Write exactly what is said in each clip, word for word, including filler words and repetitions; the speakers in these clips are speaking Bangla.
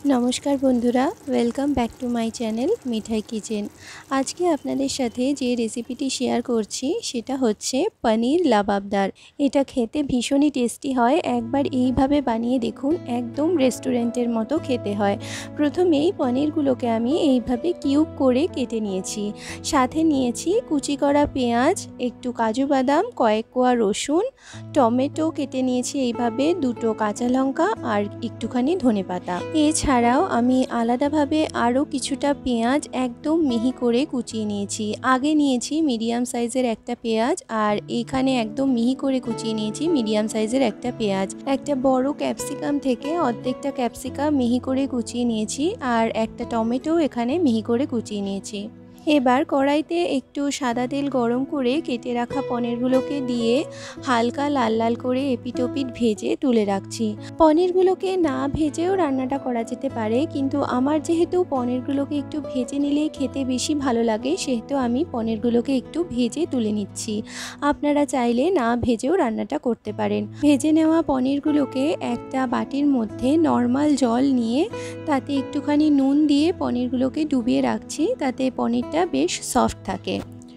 नमस्कार बंधुरा welcome back to my channel Mithai kitchen. आज के आपनादेर साथे जे रेसिपिटी शेयर करछि सेटा होच्छे पनीर लाबाबदार। एटा खेते भीषण टेस्टी हय, एकबार एइभावे बानिये देखुन, एकदम रेस्टुरेंटेर मतो खेते हय। प्रथमेई पनीरगुलोके आमी एइभावे किউব करे केटे नियेछि, साथे नियेछि कुचि करा पेঁয়াজ, एकटू काजू बादाम, कयेक कोয়া रसुन, टमेटो केटे नियेछि एइभावे, दुटो काँचा लंका और एकटूखानी धनेपाता। एछाड़ा ছাড়াও আমি আলাদাভাবে আরও কিছুটা পেঁয়াজ একদম মিহি করে কুচিয়ে নিয়েছি। আগে নিয়েছি মিডিয়াম সাইজের একটা পেঁয়াজ আর এখানে একদম মিহি করে কুচিয়ে নিয়েছি মিডিয়াম সাইজের একটা পেঁয়াজ। একটা বড় ক্যাপসিকাম থেকে অর্ধেকটা ক্যাপসিকাম মিহি করে কুচিয়ে নিয়েছি আর একটা টমেটো এখানে মিহি করে কুচিয়ে নিয়েছি। এবার কড়াইতে একটু সাদা তেল গরম করে কেটে রাখা পনিরগুলোকে দিয়ে হালকা লাল লাল করে এপিট ওপিট ভেজে তুলে রাখছি। পনিরগুলোকে না ভেজেও রান্নাটা করা যেতে পারে, কিন্তু আমার যেহেতু পনিরগুলোকে একটু ভেজে নিলেই খেতে বেশি ভালো লাগে সেহেতু আমি পনিরগুলোকে একটু ভেজে তুলে নিচ্ছি। আপনারা চাইলে না ভেজেও রান্নাটা করতে পারেন। ভেজে নেওয়া পনিরগুলোকে একটা বাটির মধ্যে নর্মাল জল নিয়ে তাতে একটুখানি নুন দিয়ে পনিরগুলোকে ডুবিয়ে রাখছি, তাতে পনির বেশ সফট থাকে।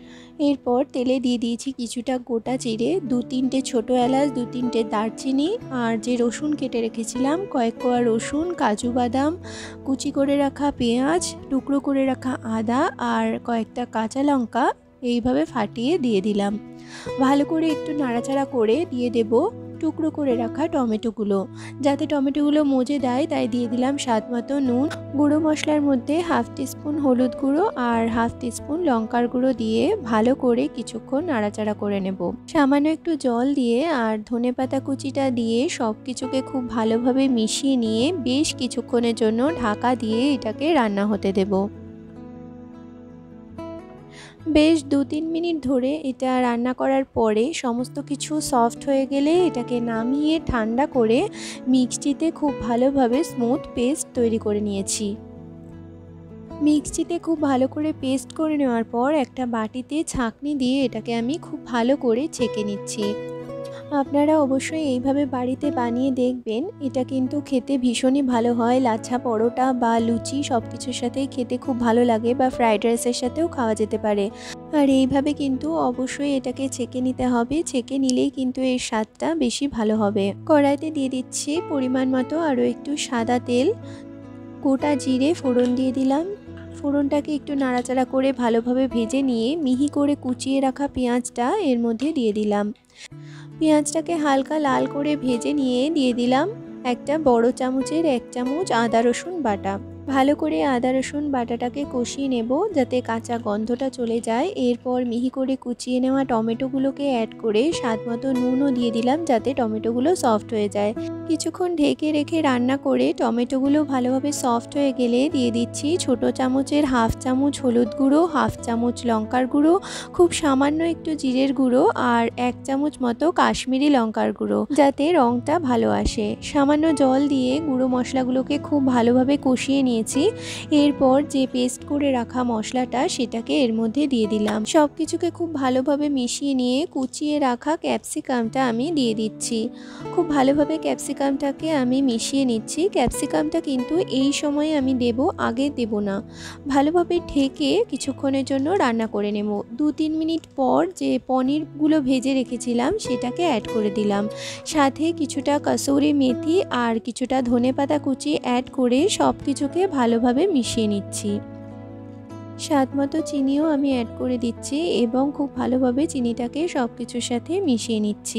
এরপর তেলে দিয়ে দিয়েছি কিছুটা গোটা জিরে, দু তিনটে ছোটো এলাচ, দু তিনটে দারচিনি আর যে রসুন কেটে রেখেছিলাম, কয়েক কোয়া রসুন, কাজু বাদাম, কুচি করে রাখা পেঁয়াজ, টুকরো করে রাখা আদা আর কয়েকটা কাঁচা লঙ্কা এইভাবে ফাটিয়ে দিয়ে দিলাম। ভালো করে একটু নাড়াচাড়া করে দিয়ে দেব টুকরো করে রাখা টমেটোগুলো। যাতে টমেটোগুলো মজে দেয় তাই দিয়ে দিলাম স্বাদ মতো নুন। গুঁড়ো মশলার মধ্যে হাফ টিস্পুন হলুদ গুঁড়ো আর হাফ টিস্পুন লঙ্কার গুঁড়ো দিয়ে ভালো করে কিছুক্ষণ নাড়াচাড়া করে নেব। সামান্য একটু জল দিয়ে আর ধনেপাতা কুচিটা দিয়ে সব কিছুকে খুব ভালোভাবে মিশিয়ে নিয়ে বেশ কিছুক্ষণের জন্য ঢাকা দিয়ে এটাকে রান্না হতে দেব। বেশ দু তিন মিনিট ধরে এটা রান্না করার পরে সমস্ত কিছু সফট হয়ে গেলে এটাকে নামিয়ে ঠান্ডা করে মিক্সিতে খুব ভালোভাবে স্মুথ পেস্ট তৈরি করে নিয়েছি। মিক্সিতে খুব ভালো করে পেস্ট করে নেওয়ার পর একটা বাটিতে ছাঁকনি দিয়ে এটাকে আমি খুব ভালো করে ছেঁকে নিচ্ছি। আপনারা অবশ্যই এইভাবে বাড়িতে বানিয়ে দেখবেন, এটা কিন্তু খেতে ভীষণই ভালো হয়। লাচ্ছা, পরোটা বা লুচি সব কিছুর সাথেই খেতে খুব ভালো লাগে বা ফ্রাইড রাইসের সাথেও খাওয়া যেতে পারে। আর এইভাবে কিন্তু অবশ্যই এটাকে ছেঁকে নিতে হবে, ছেঁকে নিলেই কিন্তু এর স্বাদটা বেশি ভালো হবে। কড়াইতে দিয়ে দিচ্ছি পরিমাণ মতো আরও একটু সাদা তেল, গোটা জিরে ফোড়ন দিয়ে দিলাম। ফোড়নটাকে একটু নাড়াচাড়া করে ভালোভাবে ভেজে নিয়ে মিহি করে কুচিয়ে রাখা পেঁয়াজটা এর মধ্যে দিয়ে দিলাম। পেঁয়াজটাকে হালকা লাল করে ভেজে নিয়ে দিয়ে দিলাম একটা বড় চামচের এক চামচ আদা রসুন বাটা। ভালো করে আদা রসুন বাটাটাকে কষিয়ে নেব যাতে কাঁচা গন্ধটা চলে যায়। এরপর মিহি করে কুচিয়ে নেওয়া টমেটোগুলোকে অ্যাড করে স্বাদ মতো নুনও দিয়ে দিলাম যাতে টমেটোগুলো সফট হয়ে যায়। কিছুক্ষণ ঢেকে রেখে রান্না করে টমেটোগুলো ভালোভাবে সফট হয়ে গেলে দিয়ে দিচ্ছি ছোট চামচের হাফ চামচ হলুদ গুঁড়ো, হাফ চামচ লঙ্কার গুঁড়ো, খুব সামান্য একটু জিরের গুঁড়ো আর এক চামচ মতো কাশ্মীরি লঙ্কার গুঁড়ো যাতে রঙটা ভালো আসে। সামান্য জল দিয়ে গুঁড়ো মশলাগুলোকে খুব ভালোভাবে কষিয়ে নিয়ে এরপর যে পেস্ট করে রাখা মশলাটা সেটাকে এর মধ্যে দিয়ে দিলাম। সব কিছুকে খুব ভালোভাবে মিশিয়ে নিয়ে কুচিয়ে রাখা ক্যাপসিকামটা আমি দিয়ে দিচ্ছি। খুব ভালোভাবে ক্যাপসিকামটাকে আমি মিশিয়ে নিচ্ছি। ক্যাপসিকামটা কিন্তু এই সময় আমি দেব, আগে দেব না। ভালোভাবে ঢেকে কিছুক্ষণের জন্য রান্না করে নেব। দু তিন মিনিট পর যে পনিরগুলো ভেজে রেখেছিলাম সেটাকে অ্যাড করে দিলাম। সাথে কিছুটা কসুরি মেথি আর কিছুটা ধনেপাতা কুচি অ্যাড করে সব কিছুকে ভালোভাবে মিশিয়ে নিচ্ছি। স্বাদ মতো চিনিও আমি অ্যাড করে দিচ্ছি এবং খুব ভালোভাবে চিনিটাকে সব কিছুর সাথে মিশিয়ে নিচ্ছি।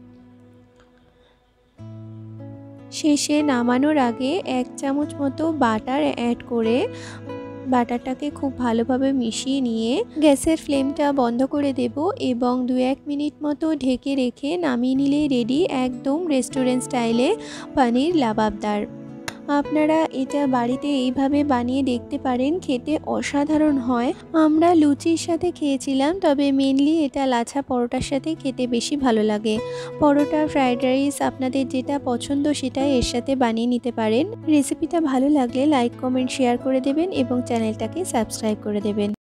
শেষে নামানোর আগে এক চামচ মতো বাটার অ্যাড করে বাটারটাকে খুব ভালোভাবে মিশিয়ে নিয়ে গ্যাসের ফ্লেমটা বন্ধ করে দেব এবং দু এক মিনিট মতো ঢেকে রেখে নামিয়ে নিলেই রেডি একদম রেস্টুরেন্ট স্টাইলে পনির লাবাবদার। আপনারা এটা বাড়িতে এইভাবে বানিয়ে দেখতে পারেন, খেতে অসাধারণ হয়। আমরা লুচির সাথে খেয়েছিলাম, তবে মেনলি এটা লাচ্ছা পরোটার সাথে খেতে বেশি ভালো লাগে। পরোটা, ফ্রাইড রাইস আপনাদের যেটা পছন্দ সেটাই এর সাথে বানিয়ে নিতে পারেন। রেসিপিটা ভালো লাগলে লাইক, কমেন্ট, শেয়ার করে দেবেন এবং চ্যানেলটাকে সাবস্ক্রাইব করে দেবেন।